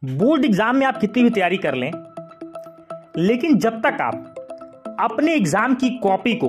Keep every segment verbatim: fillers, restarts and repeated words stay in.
Board exam में आप कितनी भी तैयारी कर लें, लेकिन जब तक आप अपने एग्जाम की कॉपी को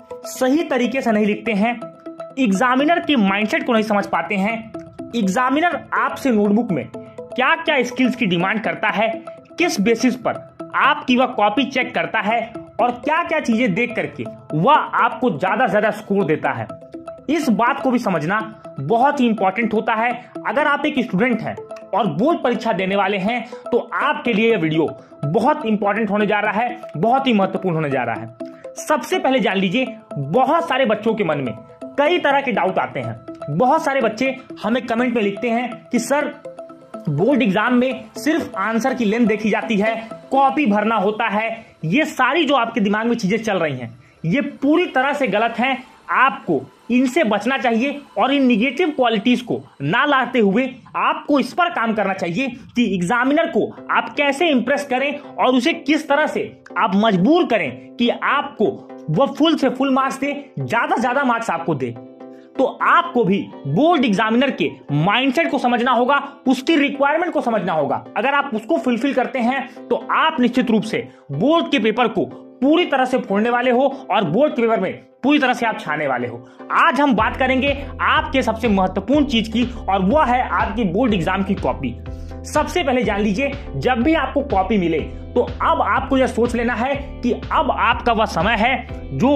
सही तरीके से नहीं लिखते हैं, एग्जामिनर के माइंडसेट को नहीं समझ पाते हैं, एग्जामिनर आपसे नोटबुक में क्या क्या स्किल्स की डिमांड करता है, किस बेसिस पर आपकी वह कॉपी चेक करता है और क्या क्या चीजें देख करके वह आपको ज्यादा ज्यादा स्कोर देता है, इस बात को भी समझना बहुत ही इंपॉर्टेंट होता है। अगर आप एक स्टूडेंट हैं और बोर्ड परीक्षा देने वाले हैं तो आपके लिए यह वीडियो बहुत इंपॉर्टेंट होने जा रहा है, बहुत ही महत्वपूर्ण होने जा रहा है। सबसे पहले जान लीजिए, बहुत सारे बच्चों के मन में कई तरह के डाउट आते हैं। बहुत सारे बच्चे हमें कमेंट में लिखते हैं कि सर, बोर्ड एग्जाम में सिर्फ आंसर की लेंथ देखी जाती है, कॉपी भरना होता है। ये सारी जो आपके दिमाग में चीजें चल रही हैं, ये पूरी तरह से गलत हैं। आपको इनसे बचना चाहिए और इन निगेटिव क्वालिटीज को ना लाते हुए आपको इस पर काम करना चाहिए कि एग्जामिनर को आप कैसे इंप्रेस करें और उसे किस तरह से आप मजबूर करें कि आपको वह फुल से फुल मार्क्स दे, ज्यादा ज्यादा मार्क्स आपको दे। तो आपको भी बोर्ड एग्जामिनर के माइंडसेट को समझना होगा, उसकी रिक्वायरमेंट को समझना होगा। अगर आप उसको फुलफिल करते हैं तो आप निश्चित रूप से बोर्ड के पेपर को पूरी तरह से फोड़ने वाले हो और बोर्ड के पेपर में पूरी तरह से आप छाने वाले हो। आज हम बात करेंगे आपके सबसे महत्वपूर्ण चीज की, और वह है आपकी बोर्ड एग्जाम की कॉपी। सबसे पहले जान लीजिए, जब भी आपको कॉपी मिले तो अब आपको यह सोच लेना है कि अब आपका वह समय है जो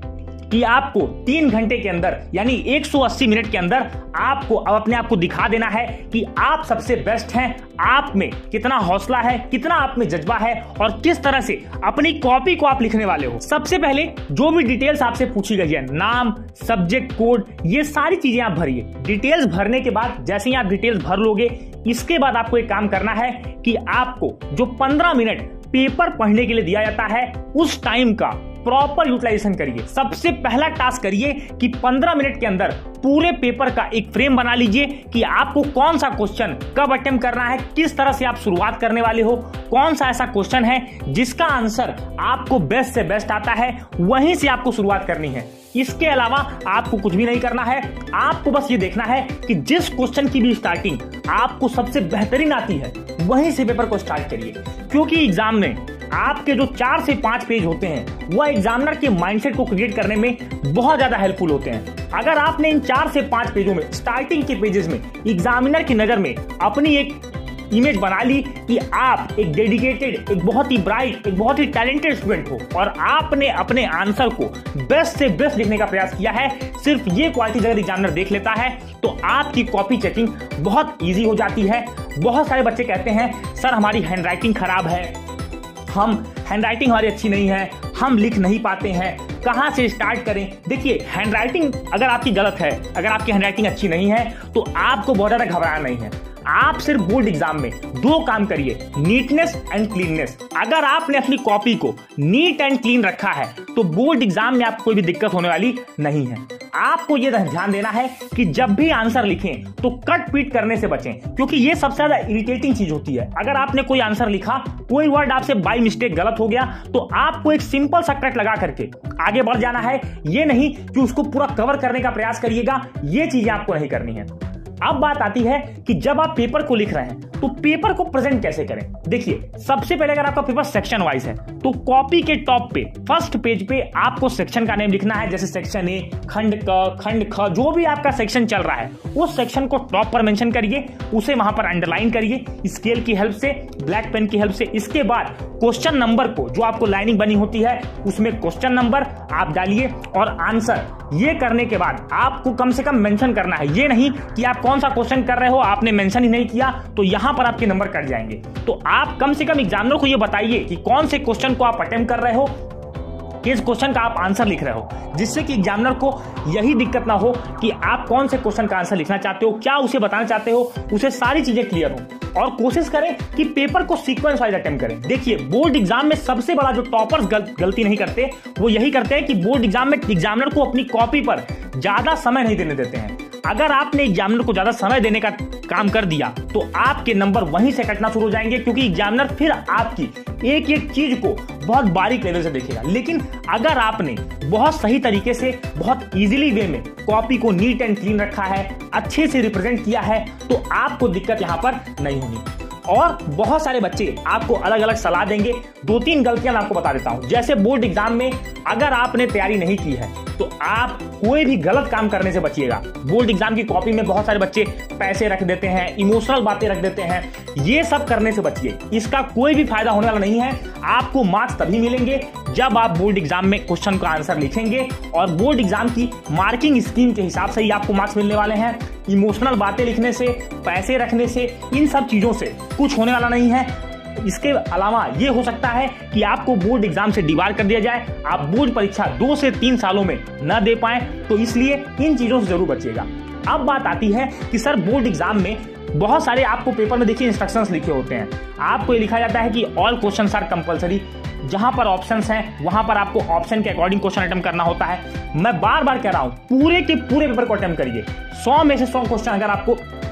कि आपको तीन घंटे के अंदर यानी एक सौ अस्सी मिनट के अंदर आपको अब अपने आप को दिखा देना है कि आप सबसे बेस्ट हैं। आप में कितना हौसला है, कितना आप में जज्बा है और किस तरह से अपनी कॉपी को आप लिखने वाले हो। सबसे पहले जो भी डिटेल्स आपसे पूछी गई है, नाम, सब्जेक्ट कोड, ये सारी चीजें आप भरिए। डिटेल्स भरने के बाद जैसे ही आप डिटेल्स भर लोगे, इसके बाद आपको एक काम करना है कि आपको जो पंद्रह मिनट पेपर पढ़ने के लिए दिया जाता है, उस टाइम का प्रॉपर यूटिलाइजेशन करिए। सबसे पहला टास्क करिए कि पंद्रह मिनट के अंदर पूरे पेपर का एक फ्रेम बना लीजिए कि आपको कौन सा क्वेश्चन कब अटेम्प्ट करना है, किस तरह से आप शुरुआत करने वाले हो, कौन सा ऐसा क्वेश्चन है जिसका आंसर आपको बेस्ट से बेस्ट आता है, वहीं से आपको शुरुआत करनी है। इसके अलावा आपको कुछ भी नहीं करना है। आपको बस ये देखना है कि जिस क्वेश्चन की भी स्टार्टिंग आपको सबसे बेहतरीन आती है, वहीं से पेपर को स्टार्ट करिए। क्योंकि एग्जाम में आपके जो चार से पांच पेज होते हैं, वह एग्जामिनर के माइंडसेट को क्रिएट करने में बहुत ज्यादा हेल्पफुल होते हैं। अगर आपने इन चार से पांच पेजों में, स्टार्टिंग के पेजेस में, एग्जामिनर की नजर में अपनी एक इमेज बना ली कि आप एक डेडिकेटेड, एक बहुत ही ब्राइट, एक बहुत ही टैलेंटेड स्टूडेंट हो और आपने अपने आंसर को बेस्ट से बेस्ट लिखने का प्रयास किया है, सिर्फ ये क्वालिटी अगर एग्जामिनर देख लेता है तो आपकी कॉपी चेकिंग बहुत इजी हो जाती है। बहुत सारे बच्चे कहते हैं सर, हमारी हैंडराइटिंग खराब है, हम हैंडराइटिंग हमारी अच्छी नहीं है, हम लिख नहीं पाते हैं, कहां से स्टार्ट करें। देखिए, हैंडराइटिंग अगर आपकी गलत है, अगर आपकी हैंडराइटिंग अच्छी नहीं है तो आपको बहुत ज्यादा घबराना नहीं है। आप सिर्फ बोर्ड एग्जाम में दो काम करिए, नीटनेस एंड क्लीननेस। अगर आपने अपनी कॉपी को नीट एंड क्लीन रखा है तो बोर्ड एग्जाम में आपको कोई भी दिक्कत होने वाली नहीं है। आपको यह ध्यान देना है कि जब भी आंसर लिखें तो कट पीट करने से बचें, क्योंकि यह सबसे ज्यादा इरिटेटिंग चीज होती है। अगर आपने कोई आंसर लिखा, कोई वर्ड आपसे बाय मिस्टेक गलत हो गया, तो आपको एक सिंपल सा कट लगा करके आगे बढ़ जाना है। यह नहीं कि उसको पूरा कवर करने का प्रयास करिएगा, ये चीजें आपको नहीं करनी है। अब बात आती है कि जब आप पेपर को लिख रहे हैं तो पेपर को प्रेजेंट कैसे करें। देखिए, सबसे पहले अगर आपका पेपर सेक्शन वाइज है तो कॉपी के टॉप पे फर्स्ट पेज पे आपको सेक्शन का नेम लिखना है। जैसे सेक्शन ए, खंड क, खंड ख, जो भी आपका सेक्शन चल रहा है उस सेक्शन को टॉप पर मेंशन करिए, उसे वहां पर अंडरलाइन करिए स्केल की हेल्प से, ब्लैक पेन की हेल्प से। इसके बाद क्वेश्चन नंबर को, जो आपको लाइनिंग बनी होती है उसमें क्वेश्चन नंबर आप डालिए और आंसर। ये करने के बाद आपको कम से कम मेंशन करना है, ये नहीं कि आप कौन सा क्वेश्चन कर रहे हो आपने मेंशन ही नहीं किया तो यहां पर आपके नंबर कट जाएंगे। तो आप कम से कम एग्जामिनर को ये बताइए कि कौन से क्वेश्चन को आप अटेम्प्ट कर रहे हो, किस क्वेश्चन का आप आंसर लिख रहे हो, जिससे कि एग्जामिनर को यही दिक्कत ना हो कि आप कौन से क्वेश्चन का आंसर लिखना चाहते हो, क्या उसे बताना चाहते हो, उसे सारी चीजें क्लियर हो। और कोशिश करें कि पेपर को सीक्वेंस वाइज अटेम्प्ट करें। देखिए, बोर्ड एग्जाम में सबसे बड़ा जो टॉपर्स गल, गलती नहीं करते वो यही करते हैं कि बोर्ड एग्जाम में एग्जामिनर को अपनी कॉपी पर ज्यादा समय नहीं देने देते हैं। अगर आपने एग्जामिनर को ज्यादा समय देने का काम कर दिया तो आपके नंबर वहीं से कटना शुरू हो जाएंगे, क्योंकि एग्जामिनर फिर आपकी एक एक चीज को बहुत बारीक लेवल से देखेगा। लेकिन अगर आपने बहुत सही तरीके से, बहुत इजीली वे में कॉपी को नीट एंड क्लीन रखा है, अच्छे से रिप्रेजेंट किया है, तो आपको दिक्कत यहां पर नहीं होगी। और बहुत सारे बच्चे आपको अलग अलग सलाह देंगे। दो तीन गलतियां मैं आपको बता देता हूं। जैसे बोर्ड एग्जाम में अगर आपने तैयारी नहीं की है तो आप कोई भी गलत काम करने से बचिएगा। बोर्ड एग्जाम की कॉपी में बहुत सारे बच्चे पैसे रख देते हैं, इमोशनल बातें रख देते हैं, ये सब करने से बचिए। इसका कोई भी फायदा होने वाला नहीं है। आपको मार्क्स तभी मिलेंगे जब आप बोर्ड एग्जाम में क्वेश्चन का आंसर लिखेंगे, और बोर्ड एग्जाम की मार्किंग स्कीम के हिसाब से ही आपको मार्क्स मिलने वाले हैं। इमोशनल बातें लिखने से, पैसे रखने से, इन सब चीजों से कुछ होने वाला नहीं है। इसके अलावा ये हो सकता है कि आपको बोर्ड एग्जाम से डिबार कर दिया जाए, आप बोर्ड परीक्षा दो से तीन सालों में न दे पाए, तो इसलिए इन चीजों से जरूर बचिएगा। अब बात आती है कि सर बोर्ड एग्जाम में बहुत सारे आपको पेपर में देखिए इंस्ट्रक्शंस लिखे होते हैं। आपको ये लिखा जाता है कि ऑल क्वेश्चंस आर कंपलसरी। जहां पर ऑप्शंस हैं वहां पर आपको ऑप्शन के अकॉर्डिंग क्वेश्चन अटेम्प्ट करना होता है। मैं बार बार कह रहा हूं, पूरे के पूरे पेपर को अटेम्प्ट करिए। सौ में से सौ क्वेश्चन अगर आपको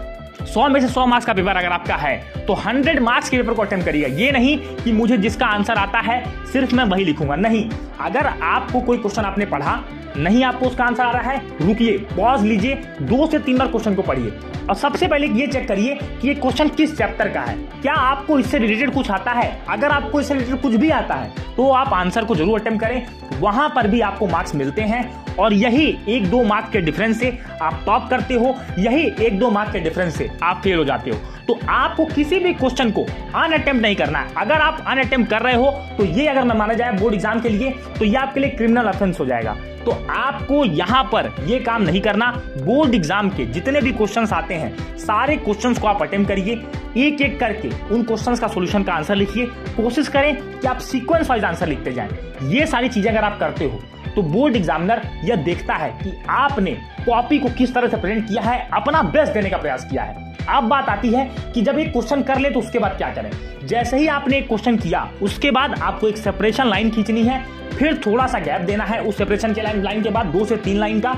सौ में से सौ मार्क्स का पेपर अगर आपका है तो सौ मार्क्स के पेपर को अटेम्प्ट करिएगा। ये नहीं कि मुझे जिसका आंसर आता है सिर्फ मैं वही लिखूंगा, नहीं। अगर आपको कोई क्वेश्चन आपने पढ़ा नहीं, आपको उसका आंसर आ रहा है, रुकिए, पॉज लीजिए, दो से तीन बार क्वेश्चन को पढ़िए और सबसे पहले ये चेक करिए कि ये क्वेश्चन किस चैप्टर का है, क्या आपको इससे रिलेटेड कुछ आता है। अगर आपको इससे रिलेटेड कुछ भी आता है तो आप आंसर को जरूर अटेम्प्ट करें, वहां पर भी आपको मार्क्स मिलते हैं। और यही एक दो मार्क्स के डिफरेंस से आप टॉप करते हो, यही एक दो मार्क्स के डिफरेंस से आप फेल हो जाते हो। तो आपको किसी भी क्वेश्चन को अनअटेम्प्ट नहीं करना है। अगर आप अनअटेम्प्ट कर रहे हो तो ये अगर मैं माना जाए बोर्ड एग्जाम के लिए तो ये आपके लिए क्रिमिनल ऑफेंस हो जाएगा। तो आपको यहां पर ये काम नहीं करना। बोर्ड एग्जाम के जितने भी क्वेश्चंस आते हैं सारे क्वेश्चंस को आप अटेम्प्ट करिए, एक एक करके उन क्वेश्चंस का सॉल्यूशन का आंसर लिखिए। कोशिश करें कि आप सीक्वेंस वाइज आंसर लिखते जाएं। ये सारी चीजें अगर आप करते हो तो बोर्ड एग्जामिनर यह देखता है कि आपने कॉपी को किस तरह से प्रेजेंट किया है, अपना बेस्ट देने का प्रयास किया है। अब बात आती है कि जब एक क्वेश्चन कर ले तो उसके बाद क्या करें। जैसे ही आपने एक क्वेश्चन किया उसके बाद आपको एक सेपरेशन लाइन खींचनी है, फिर थोड़ा सा गैप देना है उस सेपरेशन के लाइन लाइन के बाद दो से तीन लाइन का,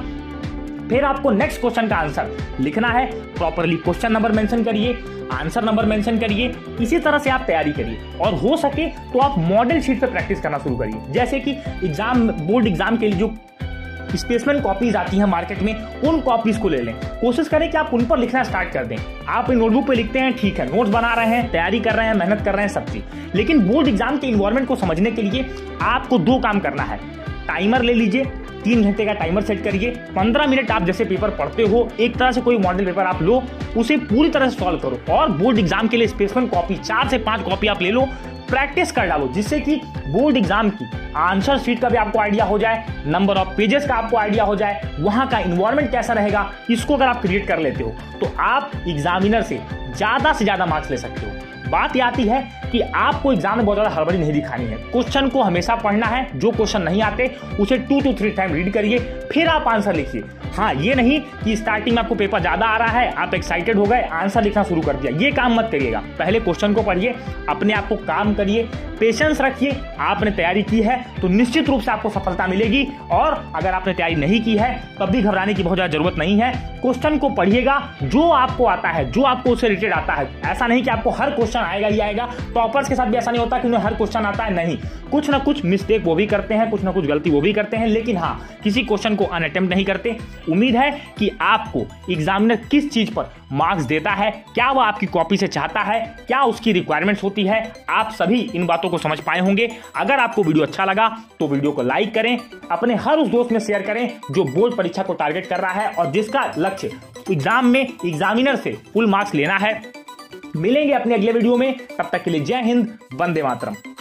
फिर आपको नेक्स्ट क्वेश्चन का आंसर लिखना है। प्रॉपरली क्वेश्चन नंबर मेंशन करिए, आंसर नंबर मेंशन करिए। इसी तरह से आप तैयारी करिए और हो सके तो आप मॉडल शीट पे प्रैक्टिस करना शुरू करिए। जैसे कि एग्जाम बोर्ड एग्जाम के लिए जो स्पेसमेंट कॉपीज आती हैं मार्केट में, उन कॉपीज को ले लें। कोशिश करें कि आप उन पर लिखना स्टार्ट कर दें। आप इन नोटबुक पे लिखते हैं, ठीक है, नोट्स बना रहे हैं, तैयारी कर रहे हैं, मेहनत कर रहे हैं, सब चीज। लेकिन बोर्ड एग्जाम के इन्वायरमेंट को समझने के लिए आपको दो काम करना है। टाइमर ले लीजिए, तीन घंटे का टाइमर सेट करिए। पंद्रह मिनट आप जैसे पेपर पढ़ते हो, एक तरह से कोई मॉडल पेपर आप लो, उसे पूरी तरह से सॉल्व करो। और बोर्ड एग्जाम के लिए स्पेसमेंट कॉपी चार से पांच कॉपी आप ले लो, प्रैक्टिस कर डालो, जिससे कि बोर्ड एग्जाम की आंसर शीट का भी आपको आइडिया हो जाए, नंबर ऑफ पेजेस का आपको आइडिया हो जाए, वहां का इन्वायरमेंट कैसा रहेगा, इसको अगर आप क्रिएट कर लेते हो तो आप एग्जामिनर से ज्यादा से ज्यादा मार्क्स ले सकते हो। बात यह आती है कि आपको एग्जाम में बहुत ज्यादा हड़बड़ी नहीं दिखानी है। क्वेश्चन को हमेशा पढ़ना है, जो क्वेश्चन नहीं आते उसे two two three time read करिए, फिर आप आंसर लिखिए। हाँ, ये नहीं कि स्टार्टिंग में आपको पेपर ज्यादा आ रहा है, आप एक्साइटेड हो गए, आंसर लिखना शुरू कर दिया, ये काम मत करिएगा। पहले क्वेश्चन को पढ़िए, अपने आप को काम करिए, पेशेंस रखिए। आपने तैयारी की है तो निश्चित रूप से आपको सफलता मिलेगी, और अगर आपने तैयारी नहीं की है तब भी घबराने की बहुत ज्यादा जरूरत नहीं है। क्वेश्चन को पढ़िएगा, जो आपको आता है, जो आपको उससे रिलेटेड आता है। ऐसा नहीं कि आपको हर क्वेश्चन आएगा ही आएगा। टॉपर्स के साथ भी ऐसा नहीं होता कि उन्हें हर क्वेश्चन आता है, नहीं, कुछ ना कुछ मिस्टेक वो भी करते हैं, कुछ ना कुछ गलती वो भी करते हैं, लेकिन हाँ, किसी क्वेश्चन को अनअटेम्प्ट नहीं करते। उम्मीद है कि आपको एग्जामिनर किस चीज पर मार्क्स देता है, क्या वह आपकी कॉपी से चाहता है, क्या उसकी रिक्वायरमेंट्स होती है, आप सभी इन बातों को समझ पाए होंगे। अगर आपको वीडियो अच्छा लगा तो वीडियो को लाइक करें, अपने हर उस दोस्त में शेयर करें जो बोर्ड परीक्षा को टारगेट कर रहा है और जिसका लक्ष्य एग्जाम में एग्जामिनर से फुल मार्क्स लेना है। मिलेंगे अपने अगले वीडियो में, तब तक के लिए जय हिंद, वंदे मातरम।